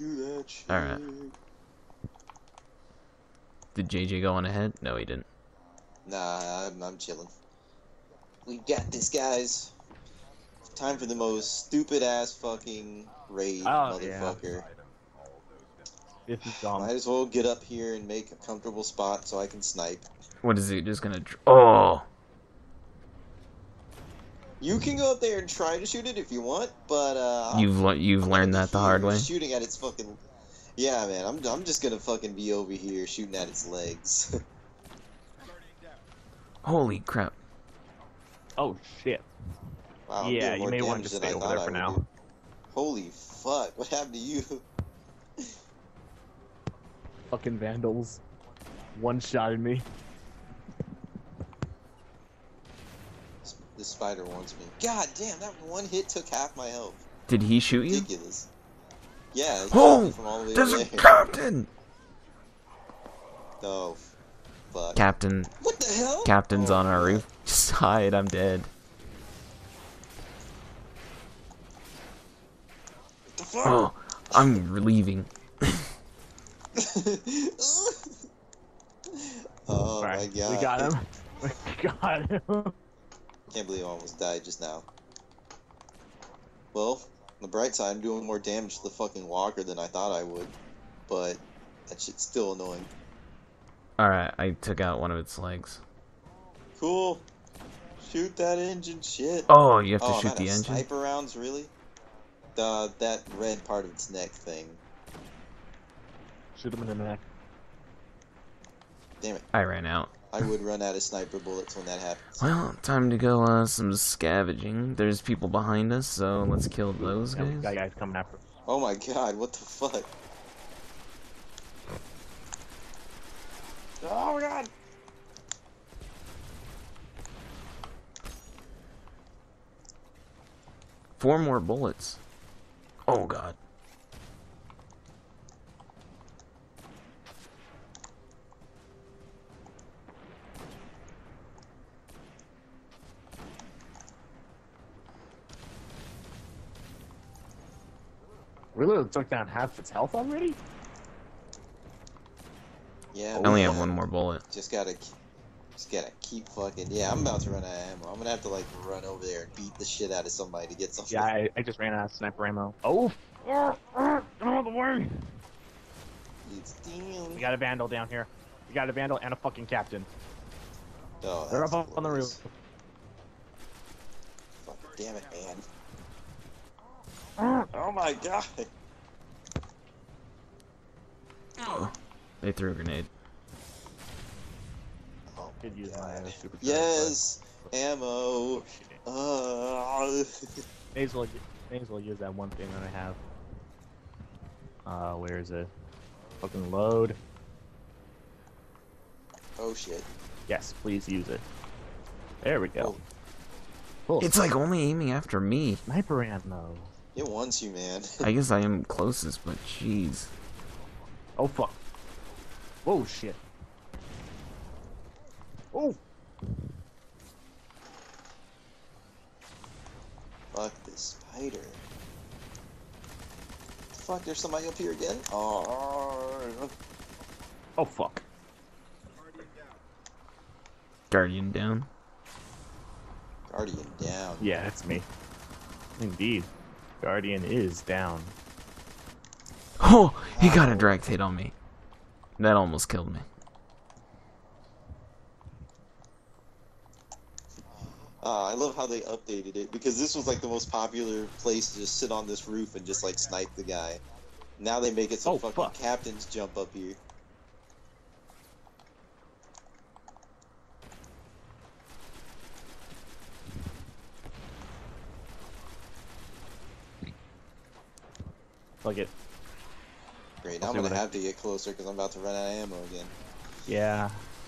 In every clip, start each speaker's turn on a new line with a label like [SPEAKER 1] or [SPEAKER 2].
[SPEAKER 1] Do that shit.
[SPEAKER 2] Alright. Did JJ go on ahead? No, he didn't.
[SPEAKER 1] Nah, I'm chilling. We got this, guys. Time for the most stupid-ass fucking raid, motherfucker.
[SPEAKER 3] Yeah. This is dumb.
[SPEAKER 1] Might as well get up here and make a comfortable spot so I can snipe.
[SPEAKER 2] What is he just gonna... Oh!
[SPEAKER 1] You can go up there and try to shoot it if you want, but
[SPEAKER 2] You've learned that the hard way?
[SPEAKER 1] Shooting at its fucking... Yeah, man, I'm just gonna fucking be over here shooting at its legs.
[SPEAKER 2] Holy crap.
[SPEAKER 3] Oh shit.
[SPEAKER 1] Wow,
[SPEAKER 3] Yeah, you may want to stay over there for now.
[SPEAKER 1] Holy fuck, what happened to you?
[SPEAKER 3] Fucking vandals. One-shotted me.
[SPEAKER 1] This spider wants me. God damn, that one hit took half my health.
[SPEAKER 2] Did he shoot you?
[SPEAKER 1] Ridiculous. Yeah, he shot me
[SPEAKER 2] Oh!
[SPEAKER 1] from all the way
[SPEAKER 2] There's
[SPEAKER 1] over
[SPEAKER 2] a
[SPEAKER 1] there.
[SPEAKER 2] captain!
[SPEAKER 1] Oh, fuck.
[SPEAKER 2] Captain.
[SPEAKER 1] What the hell?
[SPEAKER 2] Captain's on our
[SPEAKER 1] God.
[SPEAKER 2] roof. Just hide, I'm dead.
[SPEAKER 1] What the fuck?
[SPEAKER 2] Oh, I'm leaving.
[SPEAKER 1] Oh
[SPEAKER 3] Right,
[SPEAKER 1] my god.
[SPEAKER 3] we got him. We got him.
[SPEAKER 1] Can't believe I almost died just now. Well, on the bright side, I'm doing more damage to the fucking walker than I thought I would. But that shit's still annoying.
[SPEAKER 2] Alright, I took out one of its legs.
[SPEAKER 1] Cool. Shoot that engine, shit.
[SPEAKER 2] Oh, you have to
[SPEAKER 1] I'm
[SPEAKER 2] shoot
[SPEAKER 1] out
[SPEAKER 2] the
[SPEAKER 1] of
[SPEAKER 2] engine?
[SPEAKER 1] Sniper rounds, really? That red part of its neck thing.
[SPEAKER 3] Shoot him in the neck.
[SPEAKER 1] Damn it.
[SPEAKER 2] I ran out.
[SPEAKER 1] I would run out of sniper bullets when that happens.
[SPEAKER 2] Well, time to go some scavenging. There's people behind us, so let's kill those
[SPEAKER 3] Yeah, we
[SPEAKER 2] guys.
[SPEAKER 3] got guys coming after.
[SPEAKER 1] Oh my god, what the fuck? Oh my god!
[SPEAKER 2] Four more bullets. Oh god.
[SPEAKER 3] Really took down half its health already?
[SPEAKER 1] Yeah,
[SPEAKER 2] I only
[SPEAKER 1] man.
[SPEAKER 2] have one more bullet.
[SPEAKER 1] Just gotta keep fucking. Yeah, I'm about to run out of ammo. I'm gonna have to like run over there and beat the shit out of somebody to get something.
[SPEAKER 3] Yeah, I just ran out of sniper ammo. Oh! Out of the way!
[SPEAKER 1] It's damn.
[SPEAKER 3] We got a vandal down here. We got a vandal and a fucking captain.
[SPEAKER 1] Oh,
[SPEAKER 3] They're
[SPEAKER 1] that's
[SPEAKER 3] up on the
[SPEAKER 1] what it
[SPEAKER 3] roof.
[SPEAKER 1] is. Fuck, damn it, man. Oh my god.
[SPEAKER 2] They threw a grenade.
[SPEAKER 1] Oh,
[SPEAKER 3] Could use my super.
[SPEAKER 1] yes, ammo.
[SPEAKER 3] May as well use that one thing that I have. Where is it? Fucking load.
[SPEAKER 1] Oh shit.
[SPEAKER 3] Yes, please use it. There we go.
[SPEAKER 1] Oh.
[SPEAKER 3] Cool.
[SPEAKER 2] It's like only aiming after me.
[SPEAKER 3] Sniper ammo.
[SPEAKER 1] It wants you, man.
[SPEAKER 2] I guess I am closest, but jeez.
[SPEAKER 3] Oh fuck. Whoa shit. Oh.
[SPEAKER 1] Fuck this spider. Fuck, there's somebody up here again? Oh.
[SPEAKER 3] Oh fuck.
[SPEAKER 2] Guardian down.
[SPEAKER 1] Guardian down.
[SPEAKER 3] Yeah, that's me. Indeed. Guardian is down.
[SPEAKER 2] Oh, he got a direct hit on me. That almost killed me.
[SPEAKER 1] I love how they updated it because this was like the most popular place to just sit on this roof and just like snipe the guy. Now they make it so
[SPEAKER 3] Oh,
[SPEAKER 1] fucking
[SPEAKER 3] fuck.
[SPEAKER 1] captains jump up here.
[SPEAKER 3] Fuck it.
[SPEAKER 1] Great, now
[SPEAKER 3] I'll
[SPEAKER 1] I'm
[SPEAKER 3] see
[SPEAKER 1] gonna
[SPEAKER 3] what I-
[SPEAKER 1] have to get closer because I'm about to run out of ammo again.
[SPEAKER 3] Yeah.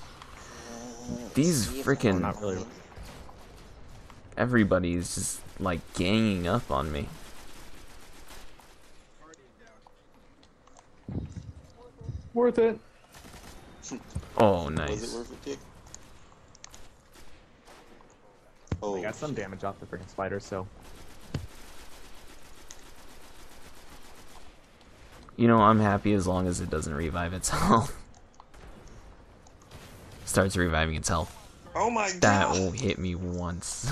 [SPEAKER 2] These
[SPEAKER 1] See if
[SPEAKER 2] frickin-
[SPEAKER 1] I
[SPEAKER 3] Not really.
[SPEAKER 1] can-
[SPEAKER 2] Everybody's just like ganging up on me.
[SPEAKER 3] Worth it.
[SPEAKER 2] Oh,
[SPEAKER 1] Was
[SPEAKER 2] nice.
[SPEAKER 1] it worth it, Dick? Oh,
[SPEAKER 3] I got some damage off the freaking spider, so.
[SPEAKER 2] You know, I'm happy as long as it doesn't revive itself. Starts reviving itself.
[SPEAKER 1] Oh my god!
[SPEAKER 2] That will hit me once.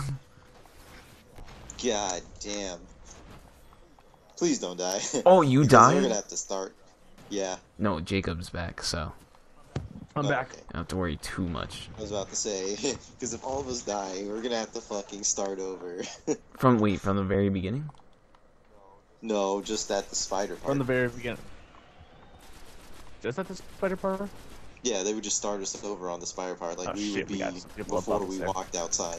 [SPEAKER 1] God damn. Please don't die.
[SPEAKER 2] Oh, you died?
[SPEAKER 1] We're gonna have to start. Yeah.
[SPEAKER 2] No, Jacob's back, so
[SPEAKER 3] I'm back.
[SPEAKER 1] Okay.
[SPEAKER 2] I don't have to worry too much.
[SPEAKER 1] I was about to say, because if all of us die, we're gonna have to fucking start over.
[SPEAKER 2] From the very beginning?
[SPEAKER 1] No, just at the spider part.
[SPEAKER 3] From the very beginning. Just at the spider part?
[SPEAKER 1] Yeah, they would just start us over on the spider part, like
[SPEAKER 3] Oh,
[SPEAKER 1] we
[SPEAKER 3] shit,
[SPEAKER 1] would
[SPEAKER 3] we
[SPEAKER 1] be
[SPEAKER 3] got some people
[SPEAKER 1] before
[SPEAKER 3] above us
[SPEAKER 1] we
[SPEAKER 3] there.
[SPEAKER 1] walked outside.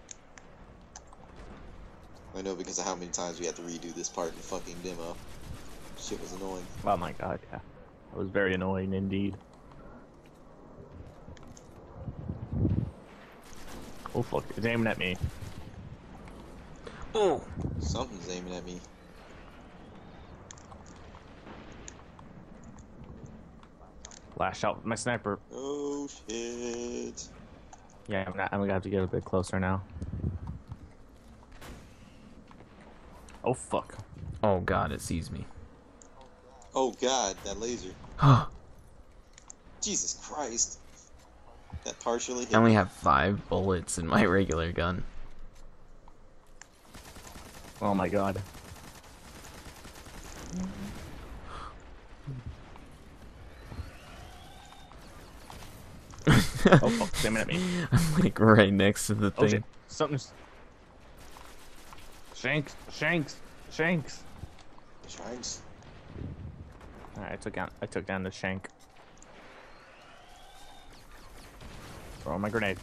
[SPEAKER 1] I know because of how many times we had to redo this part in the fucking demo. Shit was annoying.
[SPEAKER 3] Oh my god, yeah. That was very annoying indeed. Oh fuck, it's aiming at me.
[SPEAKER 2] Oh!
[SPEAKER 1] Something's aiming at me.
[SPEAKER 3] Lash out with my sniper.
[SPEAKER 1] Oh shit.
[SPEAKER 3] Yeah, I'm gonna have to get a bit closer now. Oh fuck.
[SPEAKER 2] Oh god, it sees me.
[SPEAKER 1] Oh god, that laser.
[SPEAKER 2] I
[SPEAKER 1] Jesus Christ. That partially hit
[SPEAKER 2] only
[SPEAKER 1] me.
[SPEAKER 2] have 5 bullets in my regular gun.
[SPEAKER 3] Oh my god. Oh fuck, it's aiming at me.
[SPEAKER 2] I'm like right next to the
[SPEAKER 3] Oh
[SPEAKER 2] thing.
[SPEAKER 3] shit. Something's... Shanks! Shanks! Shanks!
[SPEAKER 1] Shanks.
[SPEAKER 3] Alright, I took down the shank. Throw my grenade.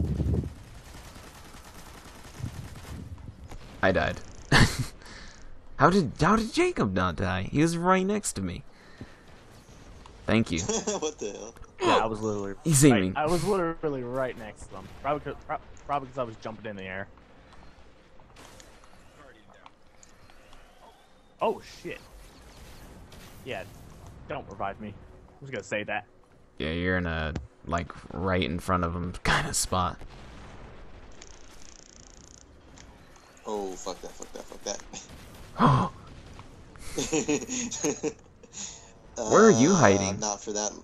[SPEAKER 2] I died. How did Jacob not die? He was right next to me. Thank you.
[SPEAKER 1] What the hell?
[SPEAKER 3] Yeah, I was literally...
[SPEAKER 2] He's aiming.
[SPEAKER 3] I was literally right next to them. Probably because I was jumping in the air. Oh shit. Yeah, don't revive me. I was gonna say that.
[SPEAKER 2] Yeah, you're in a like right in front of him kind of spot.
[SPEAKER 1] Oh, fuck that, fuck that, fuck that.
[SPEAKER 2] Where are you hiding?
[SPEAKER 1] Not for that.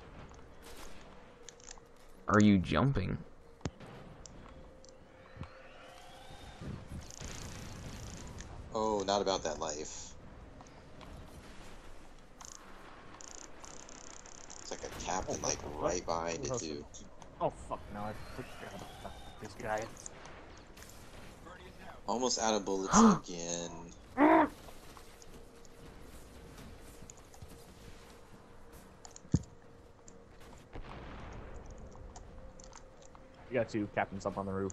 [SPEAKER 2] Are you jumping?
[SPEAKER 1] Oh, not about that life. It's like a captain, like right behind it too.
[SPEAKER 3] Oh fuck no, I forgot about this guy.
[SPEAKER 1] Almost out of bullets again.
[SPEAKER 3] You got 2 captains up on the roof.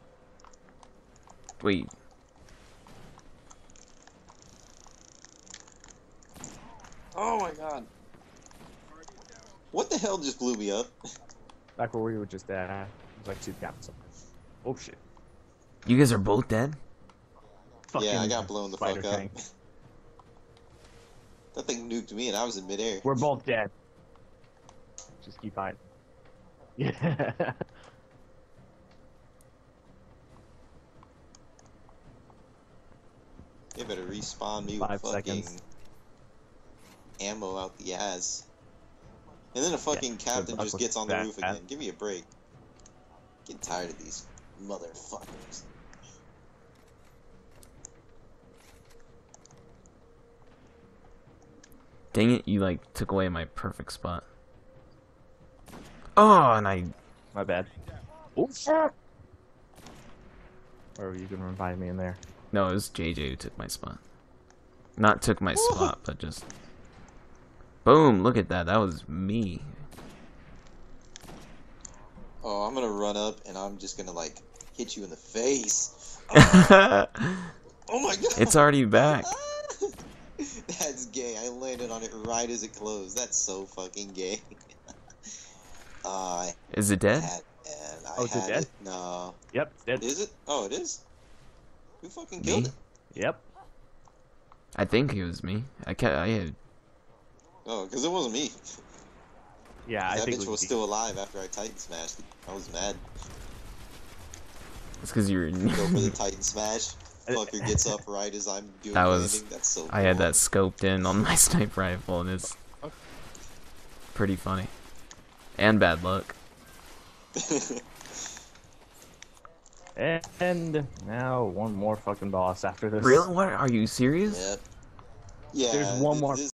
[SPEAKER 2] Wait.
[SPEAKER 1] Oh my god. What the hell just blew me up?
[SPEAKER 3] Back where we were just at, there's like 2 captains up there. Oh shit.
[SPEAKER 2] You guys are both dead?
[SPEAKER 1] Yeah, I got blown the fuck
[SPEAKER 3] spider
[SPEAKER 1] up.
[SPEAKER 3] tank.
[SPEAKER 1] That thing nuked me and I was in midair.
[SPEAKER 3] We're both dead. Just keep hiding. Yeah.
[SPEAKER 1] They better respawn me
[SPEAKER 3] 5
[SPEAKER 1] with fucking
[SPEAKER 3] seconds.
[SPEAKER 1] ammo out the ass. And then a fucking captain
[SPEAKER 3] good luck
[SPEAKER 1] just
[SPEAKER 3] with
[SPEAKER 1] gets on the
[SPEAKER 3] that.
[SPEAKER 1] roof again. Give me a break. Getting tired of these motherfuckers.
[SPEAKER 2] Dang it, you like took away my perfect spot. Oh, and I...
[SPEAKER 3] My bad. Oh fuck! Or you can revive me in there.
[SPEAKER 2] No, it was JJ who took my spot. Not took my spot, but just... Boom, look at that, that was me.
[SPEAKER 1] Oh, I'm gonna run up and I'm just gonna like hit you in the face. Oh my god!
[SPEAKER 2] It's already back.
[SPEAKER 1] That's gay. I landed on it right as it closed. That's so fucking gay.
[SPEAKER 2] Is it dead?
[SPEAKER 3] Oh, is it dead?
[SPEAKER 1] No.
[SPEAKER 3] Yep, it's dead.
[SPEAKER 1] Is it? Oh, it is? Who fucking killed
[SPEAKER 2] Me?
[SPEAKER 1] it?
[SPEAKER 3] Yep.
[SPEAKER 2] I think it was me. I had...
[SPEAKER 1] Oh, because it wasn't me.
[SPEAKER 3] Yeah, I
[SPEAKER 1] That
[SPEAKER 3] think
[SPEAKER 1] bitch was still alive after I Titan smashed it. I was mad.
[SPEAKER 2] It's because you were...
[SPEAKER 1] Go for the Titan smash. Fucker gets up right as I'm doing
[SPEAKER 2] That was.
[SPEAKER 1] landing. That's so cool.
[SPEAKER 2] I had that scoped in on my sniper rifle, and it's pretty funny. And bad luck.
[SPEAKER 3] And now one more fucking boss after this.
[SPEAKER 2] Really? What? Are you serious?
[SPEAKER 1] Yep. Yeah.
[SPEAKER 3] There's one more
[SPEAKER 1] This